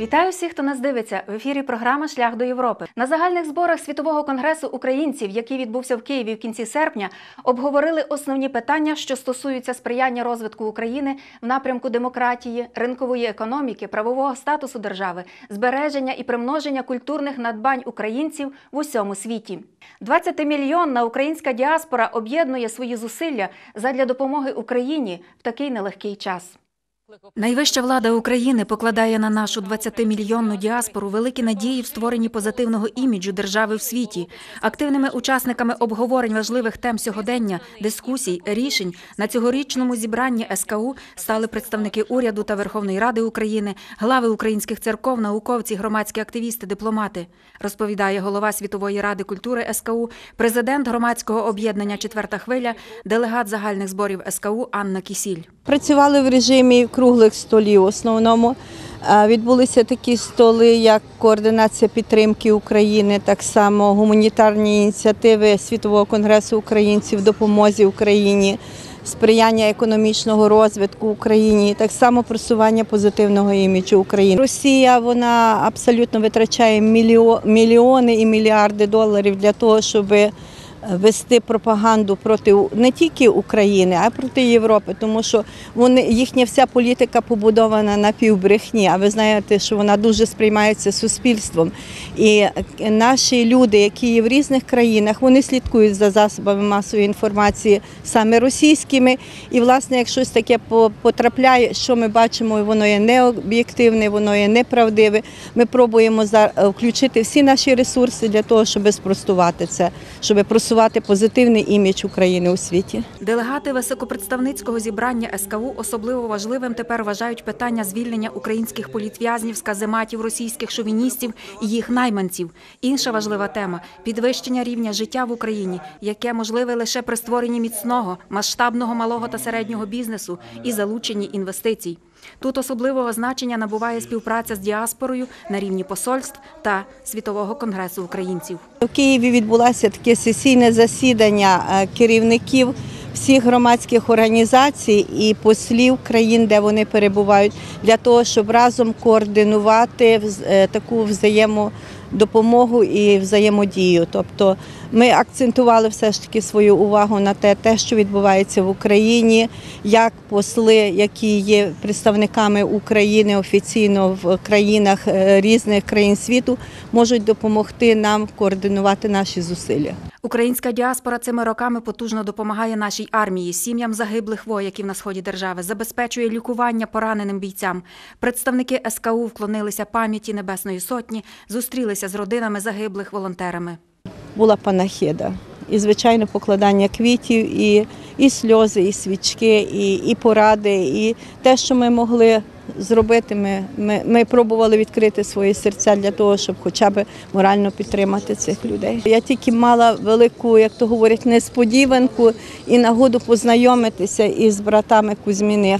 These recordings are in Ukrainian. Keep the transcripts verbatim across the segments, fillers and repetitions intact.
Вітаю всіх, хто нас дивиться. В ефірі програма «Шлях до Європи». На загальних зборах Світового конгресу українців, який відбувся в Києві в кінці серпня, обговорили основні питання, що стосуються сприяння розвитку України в напрямку демократії, ринкової економіки, правового статусу держави, збереження і примноження культурних надбань українців в усьому світі. двадцятимільйонна українська діаспора об'єднує свої зусилля задля допомоги Україні в такий нелегкий час. Найвища влада України покладає на нашу двадцятимільйонну діаспору великі надії в створенні позитивного іміджу держави в світі. Активними учасниками обговорень важливих тем сьогодення, дискусій, рішень на цьогорічному зібранні ес ка у стали представники уряду та Верховної Ради України, глави українських церков, науковці, громадські активісти, дипломати. Розповідає голова Світової ради культури ес ка у, президент громадського об'єднання «Четверта хвиля», делегат загальних зборів ес ка у Анна Кісіль. Працювали в режимі круглих столів в основному. Відбулися такі столи, як координація підтримки України, так само гуманітарні ініціативи Світового конгресу українців в допомозі Україні, сприяння економічного розвитку Україні, так само просування позитивного іміджу України. Росія, вона абсолютно витрачає мільйони і мільярди доларів для того, щоб вести пропаганду проти не тільки України, а й проти Європи, тому що вони, їхня вся політика побудована на півбрехні, а ви знаєте, що вона дуже сприймається суспільством. І наші люди, які є в різних країнах, вони слідкують за засобами масової інформації саме російськими, і, власне, як щось таке потрапляє, що ми бачимо, воно є необ'єктивне, воно є неправдиве, ми пробуємо включити всі наші ресурси для того, щоб спростувати це, щоб просувати позитивний імідж України у світі. Делегати високопредставницького зібрання ес ка у особливо важливим тепер вважають питання звільнення українських політв'язнів з казематів російських шовіністів і їх найманців. Інша важлива тема – підвищення рівня життя в Україні, яке можливе лише при створенні міцного, масштабного малого та середнього бізнесу і залученні інвестицій. Тут особливого значення набуває співпраця з діаспорою на рівні посольств та Світового конгресу українців. У Києві відбулося таке сесійне засідання керівників всіх громадських організацій і послів країн, де вони перебувають, для того, щоб разом координувати таку взаємодопомогу і взаємодію. Тобто ми акцентували все ж таки свою увагу на те, те, що відбувається в Україні, як посли, які є представниками України офіційно в країнах різних країн світу, можуть допомогти нам координувати наші зусилля. Українська діаспора цими роками потужно допомагає нашій армії, сім'ям загиблих вояків на сході держави, забезпечує лікування пораненим бійцям. Представники ес ка у вклонилися пам'яті Небесної Сотні, зустрілися з родинами загиблих волонтерами. Була панахида. І, звичайно, покладання квітів, і, і сльози, і свічки, і, і поради, і те, що ми могли зробити, ми, ми, ми пробували відкрити свої серця для того, щоб хоча б морально підтримати цих людей. Я тільки мала велику, як то говорять, несподіванку і нагоду познайомитися із братами Кузьміних.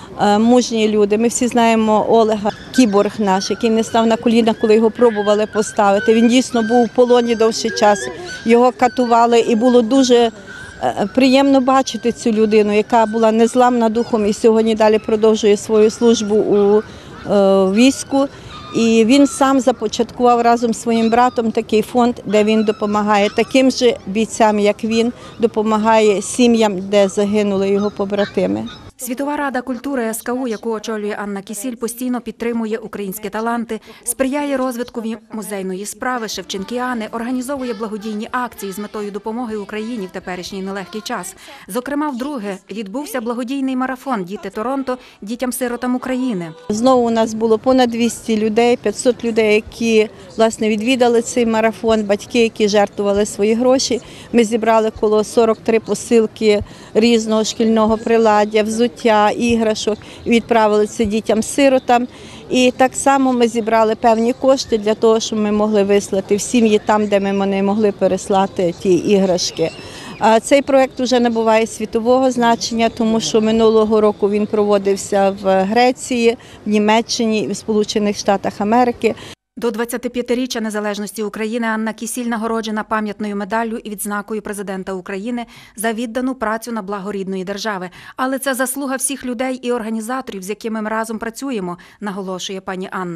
Мужні люди. Ми всі знаємо Олега, кіборг наш, який не став на коліна, коли його пробували поставити. Він дійсно був у полоні довший час, його катували, і було дуже приємно бачити цю людину, яка була незламна духом і сьогодні далі продовжує свою службу у війську. І він сам започаткував разом з своїм братом такий фонд, де він допомагає таким же бійцям, як він, допомагає сім'ям, де загинули його побратими. Світова рада культури ес ка у, яку очолює Анна Кісіль, постійно підтримує українські таланти, сприяє розвитку музейної справи Шевченкіани, організовує благодійні акції з метою допомоги Україні в теперішній нелегкий час. Зокрема, вдруге відбувся благодійний марафон «Діти Торонто» дітям-сиротам України. Знову у нас було понад двісті людей, п'ятсот людей, які, власне, відвідали цей марафон, батьки, які жертвували свої гроші. Ми зібрали коло сорок три посилки різного шкільного приладдя, взуття, іграшок, відправили це дітям-сиротам. І так само ми зібрали певні кошти для того, щоб ми могли вислати в сім'ї там, де ми не могли переслати ті іграшки. Цей проєкт вже набуває світового значення, тому що минулого року він проводився в Греції, в Німеччині, в Сполучених Штатах Америки. До двадцятип'ятиріччя незалежності України Анна Кісіль нагороджена пам'ятною медаллю і відзнакою президента України за віддану працю на благо рідної держави. Але це заслуга всіх людей і організаторів, з якими ми разом працюємо, наголошує пані Анна.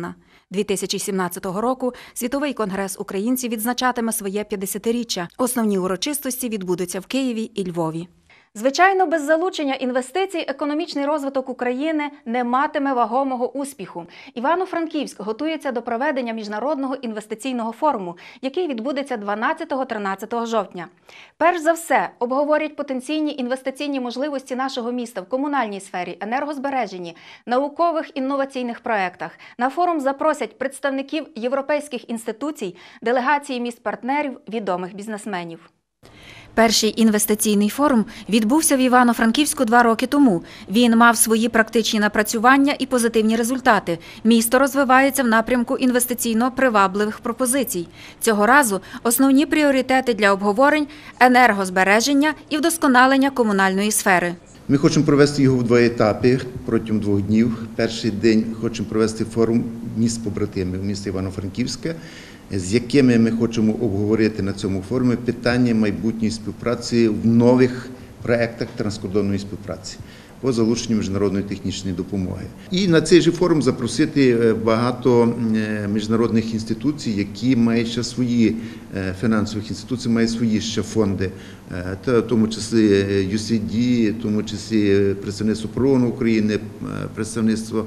дві тисячі сімнадцятого року Світовий конгрес українців відзначатиме своє п'ятдесятиріччя. Основні урочистості відбудуться в Києві і Львові. Звичайно, без залучення інвестицій економічний розвиток України не матиме вагомого успіху. Івано-Франківськ готується до проведення Міжнародного інвестиційного форуму, який відбудеться дванадцятого-тринадцятого жовтня. Перш за все, обговорять потенційні інвестиційні можливості нашого міста в комунальній сфері, енергозбереженні, наукових інноваційних проєктах. На форум запросять представників європейських інституцій, делегації міст-партнерів, відомих бізнесменів. Перший інвестиційний форум відбувся в Івано-Франківську два роки тому. Він мав свої практичні напрацювання і позитивні результати. Місто розвивається в напрямку інвестиційно-привабливих пропозицій. Цього разу основні пріоритети для обговорень – енергозбереження і вдосконалення комунальної сфери. Ми хочемо провести його в два етапи протягом двох днів. Перший день хочемо провести форум міст-побратимів міста Івано-Франківська, з якими ми хочемо обговорити на цьому форумі питання майбутньої співпраці в нових проєктах транскордонної співпраці по залученню міжнародної технічної допомоги. І на цей же форум запросити багато міжнародних інституцій, які мають ще свої фінансових інституції, мають свої ще фонди, в тому числі ю ес ей ді, в тому числі представництво ПРООН України, представництво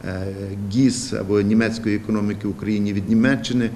ГІС або німецької економіки в Україні від Німеччини,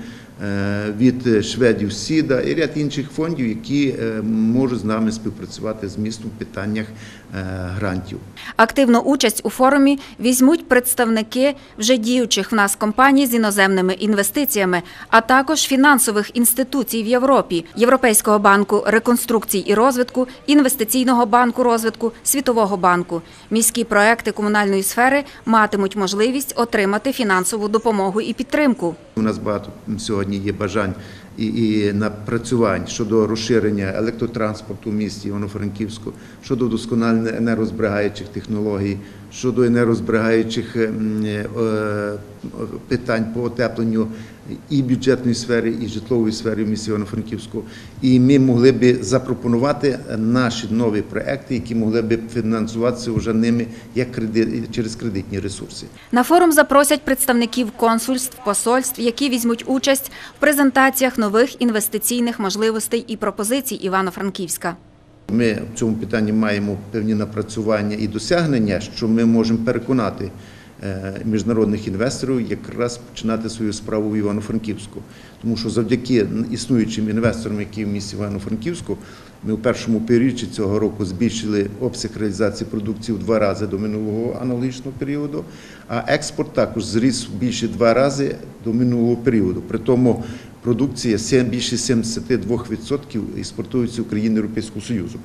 від шведів СІДА і ряд інших фондів, які можуть з нами співпрацювати з містом в питаннях грантів. Активну участь у форумі візьмуть представники вже діючих в нас компаній з іноземними інвестиціями, а також фінансових інституцій в Європі, Європейського банку реконструкцій і розвитку, Інвестиційного банку розвитку, Світового банку. Міські проекти комунальної сфери матимуть можливість отримати фінансову допомогу і підтримку. У нас багато сьогодні є бажань і, і напрацювань щодо розширення електротранспорту в місті Івано-Франківську, щодо вдосконалення енергозберігаючих технологій, щодо енергозберігаючих питань по отепленню і бюджетної сфери, і житлової сфери в місті Івано-Франківську. І ми могли б запропонувати наші нові проекти, які могли б фінансуватися вже ними як кредит, через кредитні ресурси. На форум запросять представників консульств, посольств, які візьмуть участь в презентаціях нових інвестиційних можливостей і пропозицій Івано-Франківська. Ми в цьому питанні маємо певні напрацювання і досягнення, що ми можемо переконати міжнародних інвесторів якраз починати свою справу в Івано-Франківську. Тому що завдяки існуючим інвесторам, які в місті Івано-Франківську, ми у першому півріччі цього року збільшили обсяг реалізації продукції в два рази до минулого аналогічного періоду, а експорт також зріс більше два рази до минулого періоду. При тому продукція більше сімдесят два відсотки експортується в країни Європейського Союзу.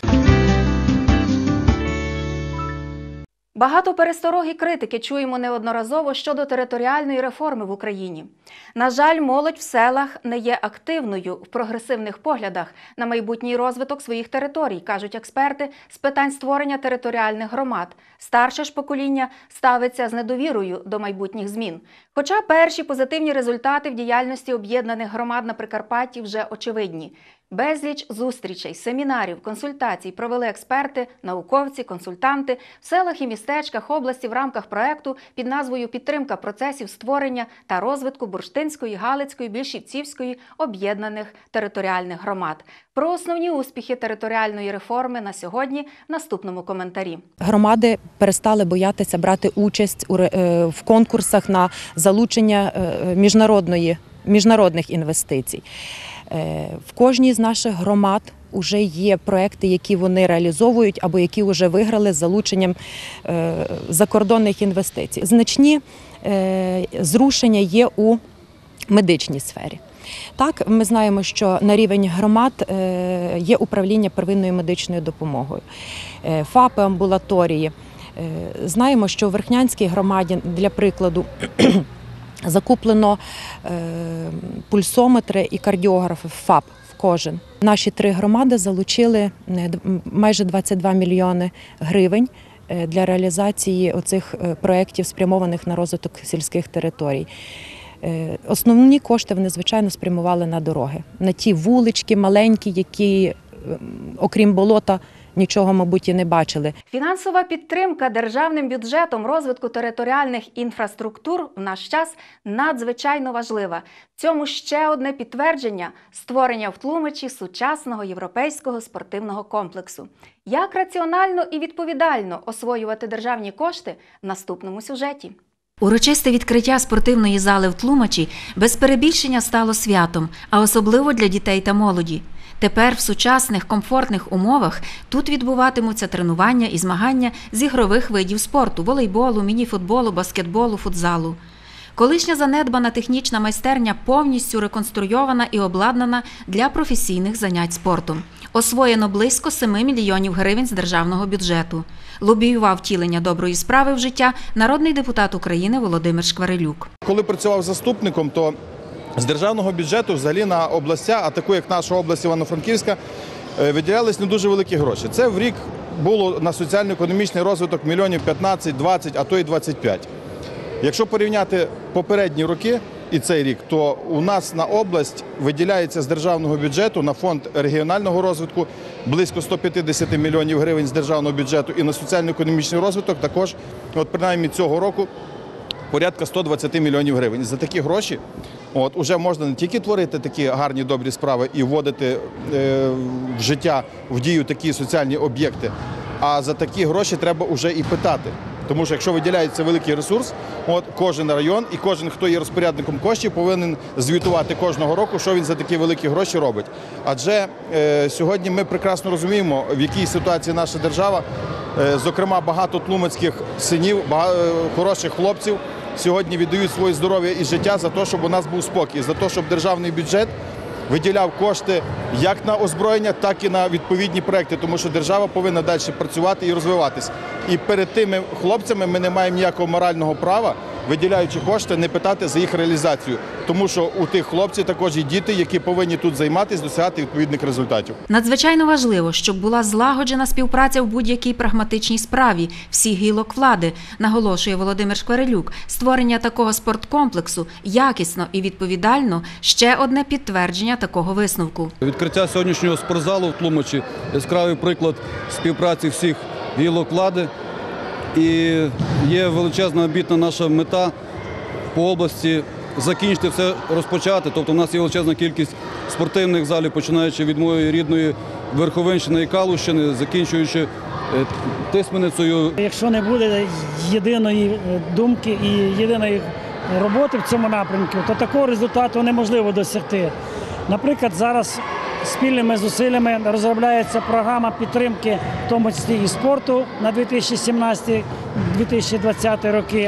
Багато пересторог і критики чуємо неодноразово щодо територіальної реформи в Україні. На жаль, молодь в селах не є активною в прогресивних поглядах на майбутній розвиток своїх територій, кажуть експерти з питань створення територіальних громад. Старше ж покоління ставиться з недовірою до майбутніх змін. Хоча перші позитивні результати в діяльності об'єднаних громад на Прикарпатті вже очевидні. Безліч зустрічей, семінарів, консультацій провели експерти, науковці, консультанти в селах і містечках області в рамках проєкту під назвою «Підтримка процесів створення та розвитку Бурштинської, Галицької, Більшівцівської об'єднаних територіальних громад». Про основні успіхи територіальної реформи на сьогодні в наступному коментарі. Громади перестали боятися брати участь в конкурсах на залучення міжнародної, міжнародних інвестицій. В кожній з наших громад вже є проекти, які вони реалізовують або які вже виграли з залученням закордонних інвестицій. Значні зрушення є у медичній сфері. Так, ми знаємо, що на рівень громад є управління первинною медичною допомогою, ФАПи, амбулаторії. Знаємо, що у Верхнянській громаді, для прикладу, закуплено пульсометри і кардіографи ФАП в кожен. Наші три громади залучили майже двадцять два мільйони гривень для реалізації оцих проєктів, спрямованих на розвиток сільських територій. Основні кошти вони, звичайно, спрямували на дороги, на ті вулички маленькі, які, окрім болота, нічого, мабуть, і не бачили. Фінансова підтримка державним бюджетом розвитку територіальних інфраструктур в наш час надзвичайно важлива. Цьому ще одне підтвердження – створення в Тлумачі сучасного європейського спортивного комплексу. Як раціонально і відповідально освоювати державні кошти – в наступному сюжеті. Урочисте відкриття спортивної зали в Тлумачі без перебільшення стало святом, а особливо для дітей та молоді. Тепер в сучасних комфортних умовах тут відбуватимуться тренування і змагання з ігрових видів спорту – волейболу, мініфутболу, баскетболу, футзалу. Колишня занедбана технічна майстерня повністю реконструйована і обладнана для професійних занять спортом. Освоєно близько семи мільйонів гривень з державного бюджету. Лобіював втілення доброї справи в життя народний депутат України Володимир Шкварилюк. Коли працював заступником, то з державного бюджету взагалі на областя, а таку як наша область Івано-Франківська, виділялись не дуже великі гроші. Це в рік було на соціально-економічний розвиток мільйонів п'ятнадцять, двадцять, а то й двадцять п'ять. Якщо порівняти попередні роки і цей рік, то у нас на область виділяється з державного бюджету на фонд регіонального розвитку близько сто п'ятдесят мільйонів гривень з державного бюджету і на соціально-економічний розвиток також, от принаймні цього року, порядка сто двадцять мільйонів гривень. За такі гроші от, уже можна не тільки творити такі гарні добрі справи і вводити е, в життя, в дію такі соціальні об'єкти, а за такі гроші треба вже і питати. Тому що якщо виділяється великий ресурс, от кожен район і кожен, хто є розпорядником коштів, повинен звітувати кожного року, що він за такі великі гроші робить. Адже е, сьогодні ми прекрасно розуміємо, в якій ситуації наша держава, е, зокрема багато тлумацьких синів, багато, е, хороших хлопців сьогодні віддають своє здоров'я і життя за те, щоб у нас був спокій, за те, щоб державний бюджет виділяв кошти як на озброєння, так і на відповідні проекти, тому що держава повинна далі працювати і розвиватись. І перед тими хлопцями ми не маємо ніякого морального права, виділяючи кошти, не питати за їх реалізацію. Тому що у тих хлопців також є діти, які повинні тут займатися, досягати відповідних результатів. Надзвичайно важливо, щоб була злагоджена співпраця в будь-якій прагматичній справі всіх гілок влади, наголошує Володимир Шкварилюк. Створення такого спорткомплексу якісно і відповідально – ще одне підтвердження такого висновку. Відкриття сьогоднішнього спортзалу в Тлумачі – яскравий приклад співпраці всіх гілок влади. І є величезна амбітна наша мета по області закінчити все, розпочати. Тобто у нас є величезна кількість спортивних залів, починаючи від моєї рідної Верховинщини і Калущини, закінчуючи Тисменицею. Якщо не буде єдиної думки і єдиної роботи в цьому напрямку, то такого результату неможливо досягти. Наприклад, зараз спільними зусиллями розробляється програма підтримки, в тому числі і спорту на дві тисячі сімнадцятий - дві тисячі двадцятий роки.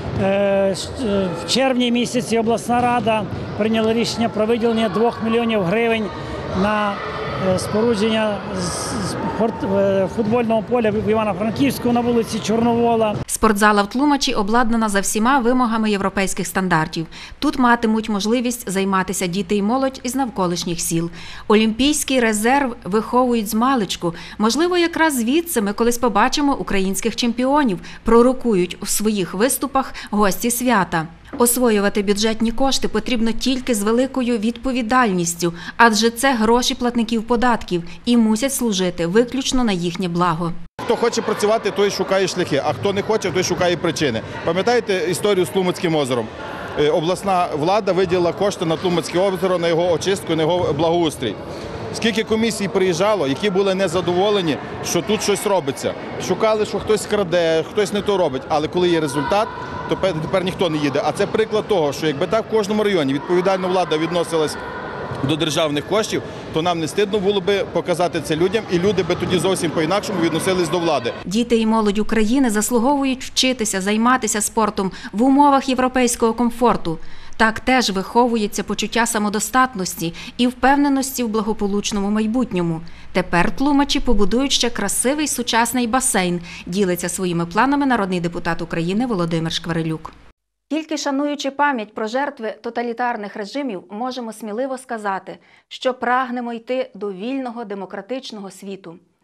В червні місяці обласна рада прийняла рішення про виділення двох мільйонів гривень на спорудження футбольного поля в Івано-Франківську на вулиці Чорновола. Спортзала в Тлумачі обладнана за всіма вимогами європейських стандартів. Тут матимуть можливість займатися діти і молодь із навколишніх сіл. Олімпійський резерв виховують змалечку. Можливо, якраз звідси ми колись побачимо українських чемпіонів, пророкують у своїх виступах гості свята. Освоювати бюджетні кошти потрібно тільки з великою відповідальністю, адже це гроші платників податків і мусять служити виключно на їхнє благо. Хто хоче працювати, той шукає шляхи, а хто не хоче, той шукає причини. Пам'ятаєте історію з Тлумацьким озером? Обласна влада виділила кошти на Тлумацьке озеро, на його очистку, на його благоустрій. Скільки комісій приїжджало, які були незадоволені, що тут щось робиться. Шукали, що хтось краде, хтось не то робить, але коли є результат, то тепер ніхто не їде. А це приклад того, що якби так в кожному районі відповідальна влада відносилась до державних коштів, то нам не стидно було би показати це людям, і люди би тоді зовсім по-інакшому відносились до влади. Діти і молодь України заслуговують вчитися, займатися спортом в умовах європейського комфорту. Так теж виховується почуття самодостатності і впевненості в благополучному майбутньому. Тепер Тлумачі побудують ще красивий сучасний басейн, ділиться своїми планами народний депутат України Володимир Шкварилюк. Тільки шануючи пам'ять про жертви тоталітарних режимів, можемо сміливо сказати, що прагнемо йти до вільного демократичного світу.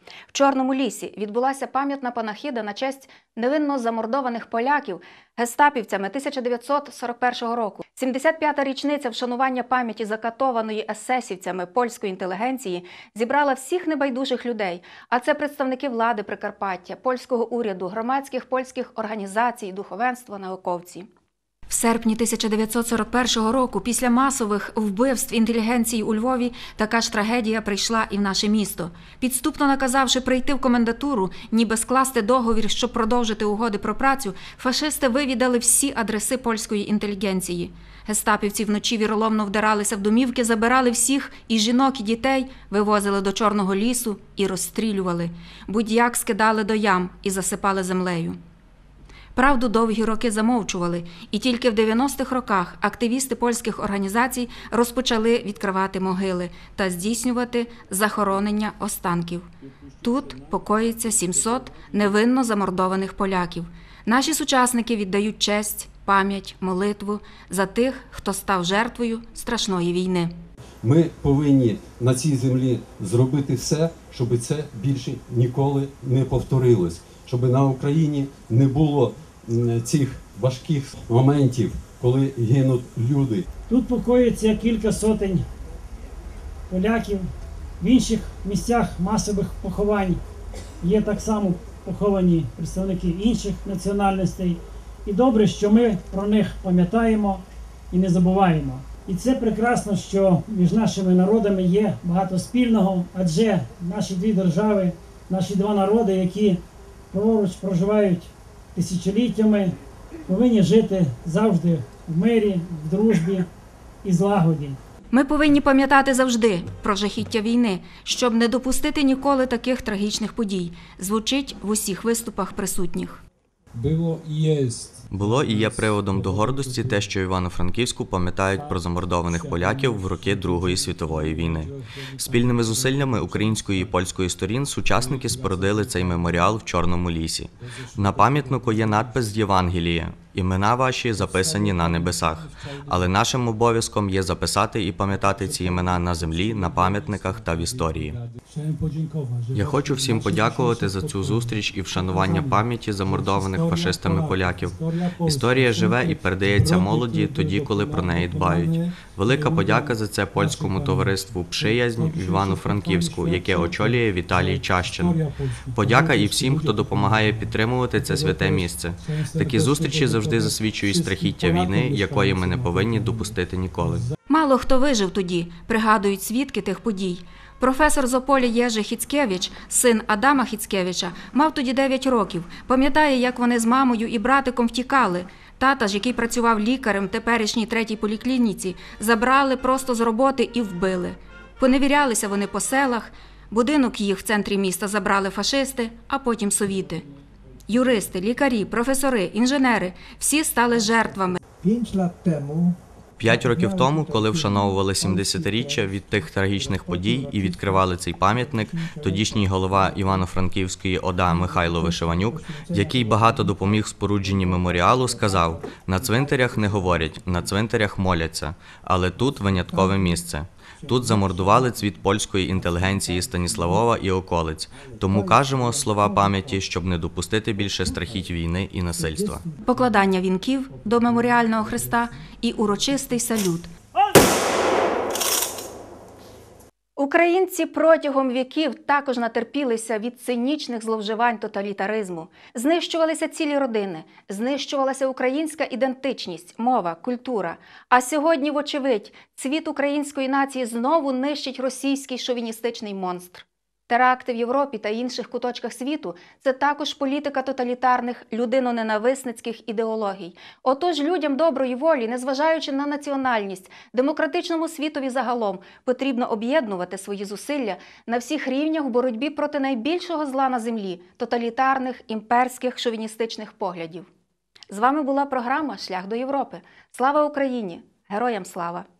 В Чорному лісі відбулася пам'ятна панахида на честь невинно замордованих поляків гестапівцями тисяча дев'ятсот сорок першого року. сімдесят п'ята річниця вшанування пам'яті закатованої есесівцями польської інтелігенції зібрала всіх небайдужих людей, а це представники влади Прикарпаття, польського уряду, громадських польських організацій, духовенства, науковці. В серпні тисяча дев'ятсот сорок першого року, після масових вбивств інтелігенції у Львові, така ж трагедія прийшла і в наше місто. Підступно наказавши прийти в комендатуру, ніби скласти договір, щоб продовжити угоди про працю, фашисти вивідали всі адреси польської інтелігенції. Гестапівці вночі віроломно вдиралися в домівки, забирали всіх, і жінок, і дітей, вивозили до Чорного лісу і розстрілювали. Будь-як скидали до ям і засипали землею. Правду довгі роки замовчували, і тільки в дев'яностих роках активісти польських організацій розпочали відкривати могили та здійснювати захоронення останків. Тут покоїться сімсот невинно замордованих поляків. Наші сучасники віддають честь, пам'ять, молитву за тих, хто став жертвою страшної війни. Ми повинні на цій землі зробити все, щоб це більше ніколи не повторилось, щоб на Україні не було цих важких моментів, коли гинуть люди. Тут покоїться кілька сотень поляків. В інших місцях масових поховань є так само поховані представники інших національностей. І добре, що ми про них пам'ятаємо і не забуваємо. І це прекрасно, що між нашими народами є багато спільного, адже наші дві держави, наші два народи, які праворуч проживають тисячоліттями, повинні жити завжди в мирі, в дружбі і злагоді. Ми повинні пам'ятати завжди про жахіття війни, щоб не допустити ніколи таких трагічних подій, звучить в усіх виступах присутніх. Було і є. Було і є приводом до гордості те, що Івано-Франківську пам'ятають про замордованих поляків в роки Другої світової війни. Спільними зусиллями української і польської сторін сучасники спорудили цей меморіал в Чорному лісі. На пам'ятнику є надпис з Євангелія «Імена ваші записані на небесах». Але нашим обов'язком є записати і пам'ятати ці імена на землі, на пам'ятниках та в історії. Я хочу всім подякувати за цю зустріч і вшанування пам'яті замордованих фашистами поляків. Історія живе і передається молоді тоді, коли про неї дбають. Велика подяка за це польському товариству «Przyjaźń» в Івано-Франківську, яке очолює Віталій Чащин. Подяка і всім, хто допомагає підтримувати це святе місце. Такі зустрічі завжди засвідчують страхіття війни, якої ми не повинні допустити ніколи. Мало хто вижив тоді, пригадують свідки тих подій. Професор з Ополя Єжи Хіцкевич, син Адама Хіцкевича, мав тоді дев'ять років. Пам'ятає, як вони з мамою і братиком втікали. Тата ж, який працював лікарем в теперішній третій поліклініці, забрали просто з роботи і вбили. Поневірялися вони по селах, будинок їх в центрі міста забрали фашисти, а потім совіти. Юристи, лікарі, професори, інженери – всі стали жертвами. П'ять років тому, коли вшановували сімдесятиріччя від тих трагічних подій і відкривали цей пам'ятник, тодішній голова Івано-Франківської ОДА Михайло Вишиванюк, який багато допоміг в спорудженні меморіалу, сказав: «На цвинтарях не говорять, на цвинтарях моляться, але тут виняткове місце. Тут замордували цвіт польської інтелігенції Станіславова і околиць. Тому кажемо слова пам'яті, щоб не допустити більше страхіть війни і насильства». Покладання вінків до меморіального хреста і урочистий салют. Українці протягом віків також натерпілися від цинічних зловживань тоталітаризму. Знищувалися цілі родини, знищувалася українська ідентичність, мова, культура. А сьогодні, вочевидь, цвіт української нації знову нищить російський шовіністичний монстр. Теракти в Європі та інших куточках світу – це також політика тоталітарних, людиноненависницьких ідеологій. Отож людям доброї волі, незважаючи на національність, демократичному світові загалом, потрібно об'єднувати свої зусилля на всіх рівнях в боротьбі проти найбільшого зла на землі – тоталітарних, імперських, шовіністичних поглядів. З вами була програма «Шлях до Європи». Слава Україні! Героям слава!